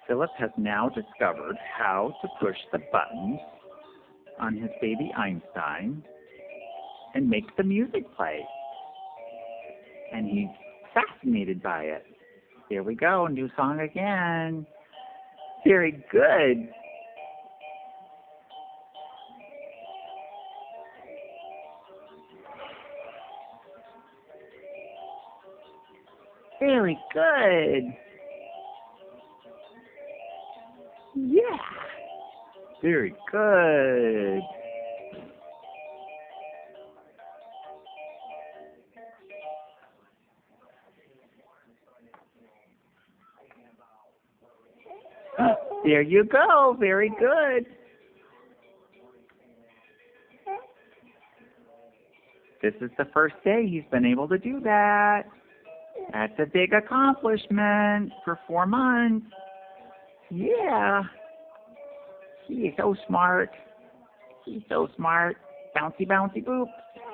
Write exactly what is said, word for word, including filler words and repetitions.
Philip has now discovered how to push the buttons on his baby Einstein and make the music play. And he's fascinated by it. Here we go, new song again. Very good. Very good. Yeah. Very good. There you go. Very good. This is the first day he's been able to do that. That's a big accomplishment for four months. Yeah. He is so smart. He's so smart. Bouncy, bouncy, boop.